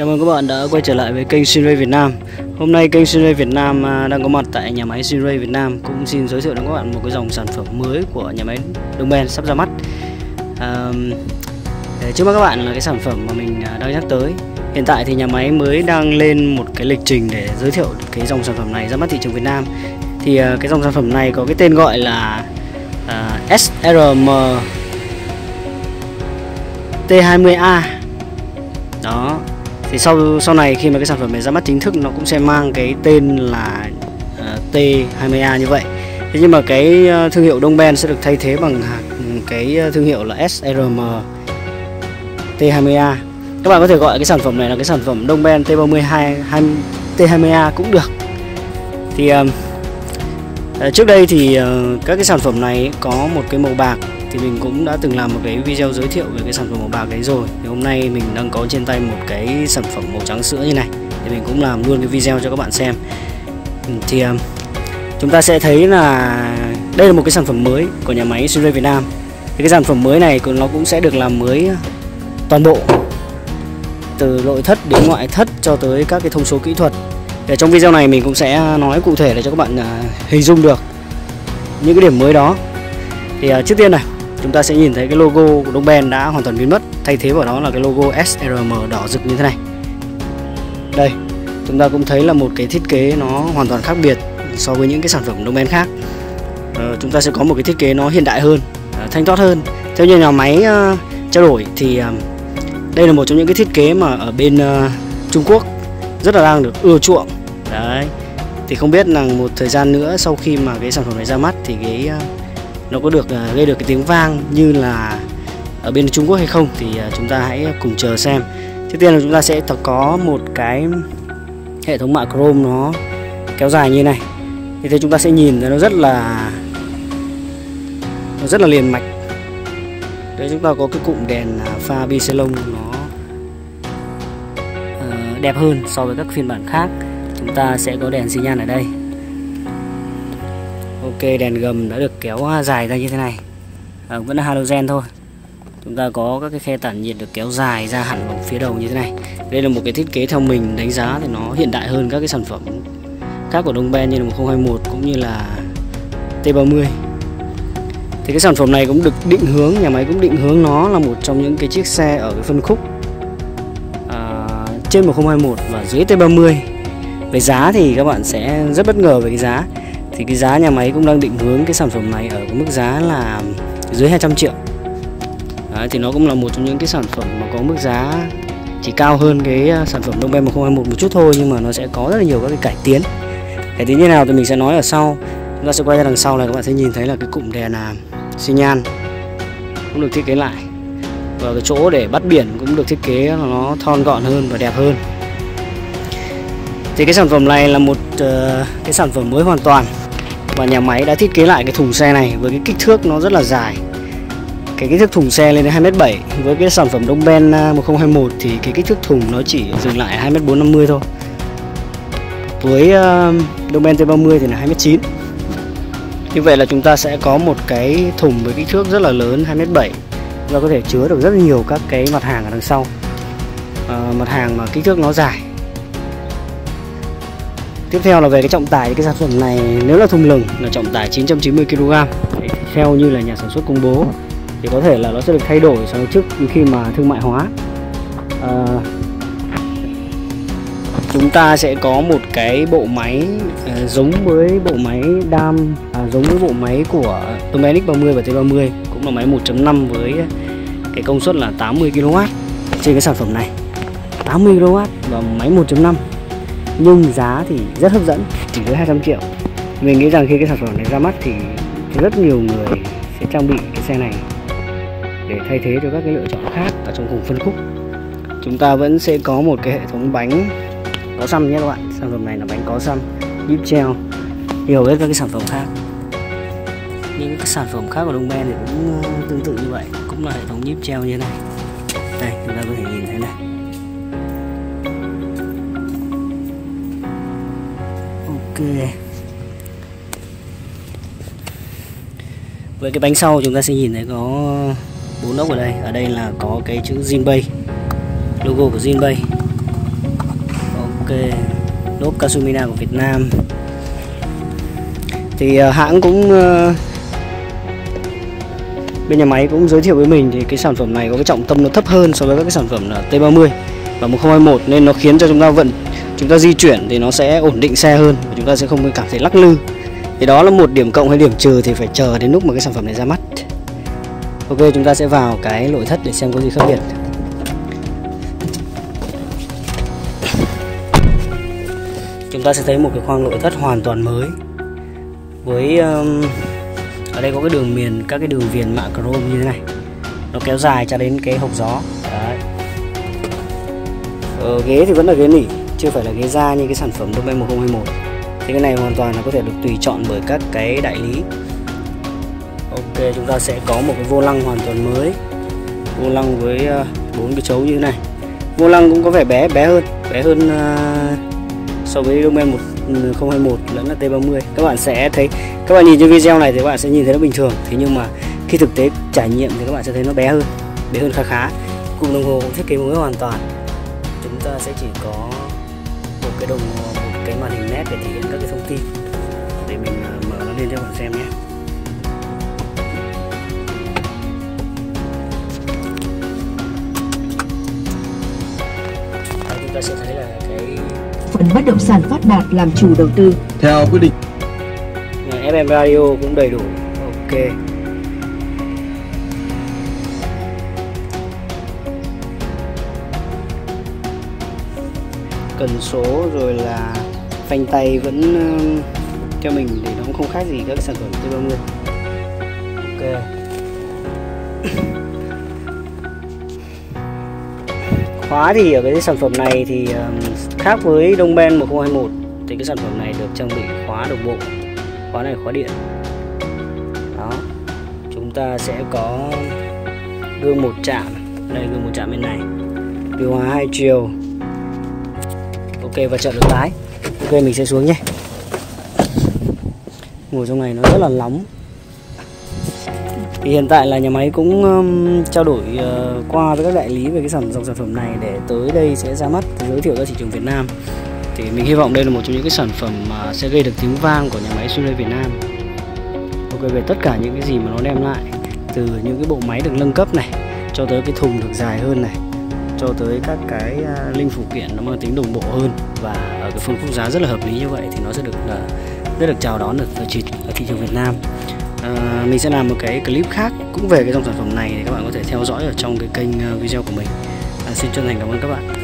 Chào mừng các bạn đã quay trở lại với kênh Sinray Việt Nam. Hôm nay kênh Sinray Việt Nam đang có mặt tại nhà máy Sinray Việt Nam. Cũng xin giới thiệu đến các bạn một cái dòng sản phẩm mới của nhà máy Đông Ben sắp ra mắt. Trước mắt các bạn là cái sản phẩm mà mình đang nhắc tới. Hiện tại thì nhà máy mới đang lên một cái lịch trình để giới thiệu cái dòng sản phẩm này ra mắt thị trường Việt Nam. Thì cái dòng sản phẩm này có cái tên gọi là SRM T20A. Đó. Thì sau này khi mà cái sản phẩm này ra mắt chính thức, nó cũng sẽ mang cái tên là T20A như vậy. Thế nhưng mà cái thương hiệu Đông Ben sẽ được thay thế bằng cái thương hiệu là SRM T20A. Các bạn có thể gọi cái sản phẩm này là cái sản phẩm Đông Ben T32 T20A cũng được. Thì trước đây thì các cái sản phẩm này có một cái màu bạc, thì mình cũng đã từng làm một cái video giới thiệu về cái sản phẩm màu bạc đấy rồi. Thì hôm nay mình đang có trên tay một cái sản phẩm màu trắng sữa như này, thì mình cũng làm luôn cái video cho các bạn xem. Thì chúng ta sẽ thấy là đây là một cái sản phẩm mới của nhà máy Sinray Việt Nam. Thì cái sản phẩm mới này nó cũng sẽ được làm mới toàn bộ, từ nội thất đến ngoại thất cho tới các cái thông số kỹ thuật. Để trong video này mình cũng sẽ nói cụ thể để cho các bạn hình dung được những cái điểm mới đó. Thì trước tiên này, chúng ta sẽ nhìn thấy cái logo của Đông Ben đã hoàn toàn biến mất, thay thế vào đó là cái logo SRM đỏ rực như thế này. Đây, chúng ta cũng thấy là một cái thiết kế nó hoàn toàn khác biệt so với những cái sản phẩm Đông Ben khác. Chúng ta sẽ có một cái thiết kế nó hiện đại hơn, thanh thoát hơn. Theo như nhà máy trao đổi thì đây là một trong những cái thiết kế mà ở bên Trung Quốc rất là đang được ưa chuộng. Đấy. Thì không biết là một thời gian nữa sau khi mà cái sản phẩm này ra mắt thì nó có được gây được cái tiếng vang như là ở bên Trung Quốc hay không, thì chúng ta hãy cùng chờ xem. Trước tiên là chúng ta sẽ có một cái hệ thống mạ chrome nó kéo dài như này. Thì thế chúng ta sẽ nhìn thấy nó rất là liền mạch. Đấy, chúng ta có cái cụm đèn pha biselon nó đẹp hơn so với các phiên bản khác. Chúng ta sẽ có đèn xi nhan ở đây. Ok, đèn gầm đã được kéo dài ra như thế này, vẫn là halogen thôi. Chúng ta có các cái khe tản nhiệt được kéo dài ra hẳn vào phía đầu như thế này. Đây là một cái thiết kế theo mình đánh giá thì nó hiện đại hơn các cái sản phẩm khác của Đông Ben như là 1021 cũng như là T30. Thì cái sản phẩm này cũng được định hướng, nhà máy cũng định hướng nó là một trong những cái chiếc xe ở cái phân khúc trên 1021 và dưới T30. Về giá thì các bạn sẽ rất bất ngờ về cái giá. Thì cái giá nhà máy cũng đang định hướng cái sản phẩm này ở cái mức giá là dưới 200 triệu. Đấy, thì nó cũng là một trong những cái sản phẩm mà có mức giá chỉ cao hơn cái sản phẩm Đông Ben 1021 một chút thôi, nhưng mà nó sẽ có rất là nhiều các cái cải tiến. Cải tiến như nào thì mình sẽ nói ở sau. Chúng ta sẽ quay ra đằng sau này, các bạn sẽ nhìn thấy là cái cụm đèn xi nhan cũng được thiết kế lại, và cái chỗ để bắt biển cũng được thiết kế nó thon gọn hơn và đẹp hơn. Thì cái sản phẩm này là một cái sản phẩm mới hoàn toàn, và nhà máy đã thiết kế lại cái thùng xe này với cái kích thước nó rất là dài. Cái kích thước thùng xe lên đến 2m7. Với cái sản phẩm Đông Ben 1021 thì cái kích thước thùng nó chỉ dừng lại 2m450 thôi. Với Đông Ben T30 thì là 2m9. Như vậy là chúng ta sẽ có một cái thùng với kích thước rất là lớn 2m7, và có thể chứa được rất là nhiều các cái mặt hàng ở đằng sau. Mặt hàng mà kích thước nó dài. Tiếp theo là về cái trọng tải thì cái sản phẩm này nếu là thùng lửng là trọng tải 990 kg. Theo như là nhà sản xuất công bố thì có thể là nó sẽ được thay đổi so với trước khi mà thương mại hóa. Chúng ta sẽ có một cái bộ máy giống với bộ máy giống với bộ máy của Đông Ben X30 và T30, cũng là máy 1.5 với cái công suất là 80 kW trên cái sản phẩm này. 80 kW và máy 1.5. Nhưng giá thì rất hấp dẫn, chỉ với 200 triệu. Mình nghĩ rằng khi cái sản phẩm này ra mắt thì rất nhiều người sẽ trang bị cái xe này để thay thế cho các cái lựa chọn khác ở trong cùng phân khúc. Chúng ta vẫn sẽ có một cái hệ thống bánh có xăm nhé các bạn. Sản phẩm này là bánh có xăm, nhíp treo, nhiều hết các cái sản phẩm khác. Những cái sản phẩm khác của Đông Ben thì cũng tương tự như vậy, cũng là hệ thống nhíp treo như thế này. Đây, chúng ta có thể nhìn thấy này. Ok. Với cái bánh sau chúng ta sẽ nhìn thấy có 4 ốc ở đây. Ở đây là có cái chữ Jinbei, logo của Jinbei. lốp Kasumina của Việt Nam. Thì hãng cũng bên nhà máy cũng giới thiệu với mình thì cái sản phẩm này có cái trọng tâm nó thấp hơn so với các cái sản phẩm là T30 và 1021, nên nó khiến cho chúng ta di chuyển thì nó sẽ ổn định xe hơn và chúng ta sẽ không cảm thấy lắc lư. Thì đó là một điểm cộng hay điểm trừ thì phải chờ đến lúc mà cái sản phẩm này ra mắt. Ok, chúng ta sẽ vào cái nội thất để xem có gì khác biệt. Chúng ta sẽ thấy một cái khoang nội thất hoàn toàn mới với ở đây có cái đường miền, các cái đường viền mạ chrome như thế này, nó kéo dài cho đến cái hộc gió. Đấy. Ghế thì vẫn là ghế nỉ, chưa phải là ghế da như cái sản phẩm Domain 1021. Thì cái này hoàn toàn là có thể được tùy chọn bởi các cái đại lý. Ok, chúng ta sẽ có một cái vô lăng hoàn toàn mới, vô lăng với 4 cái chấu như thế này. Vô lăng cũng có vẻ bé hơn so với Domain 1021 lẫn là T30. Các bạn sẽ thấy, các bạn nhìn trên video này thì các bạn sẽ nhìn thấy nó bình thường, thế nhưng mà khi thực tế trải nghiệm thì các bạn sẽ thấy nó bé hơn khá. Cụm đồng hồ cũng thiết kế mới hoàn toàn. Chúng ta sẽ chỉ có một cái đồng hồ, một cái màn hình LED để thể hiện các cái thông tin. Để mình mở nó lên cho các bạn xem nhé. Đấy, chúng ta sẽ thấy là cái phần bất động sản Phát Đạt làm chủ đầu tư theo quyết định. FM radio cũng đầy đủ. Ok. Cần số rồi là phanh tay vẫn theo mình thì nó cũng không khác gì các cái sản phẩm T30. Ok. Khóa thì ở cái sản phẩm này thì khác với Domain 1021 thì cái sản phẩm này được trang bị khóa đồng bộ. Khóa này khóa điện. Đó. Chúng ta sẽ có gương một chạm. Đây, gương một chạm bên này. Điều hòa 2 chiều. Ok, và trợ lực lái. Ok, mình sẽ xuống nhé. Ngồi trong này nó rất là nóng. Thì hiện tại là nhà máy cũng trao đổi qua với các đại lý về cái dòng sản phẩm này để tới đây sẽ ra mắt giới thiệu ra thị trường Việt Nam. Thì mình hy vọng đây là một trong những cái sản phẩm mà sẽ gây được tiếng vang của nhà máy Hyundai Việt Nam. Ok, về tất cả những cái gì mà nó đem lại, từ những cái bộ máy được nâng cấp này, cho tới cái thùng được dài hơn này, cho tới các cái linh phụ kiện nó mang tính đồng bộ hơn, và ở cái phân khúc giá rất là hợp lý như vậy thì nó sẽ được chào đón ở thị trường Việt Nam. Mình sẽ làm một cái clip khác cũng về cái dòng sản phẩm này để các bạn có thể theo dõi ở trong cái kênh video của mình. Xin chân thành cảm ơn các bạn.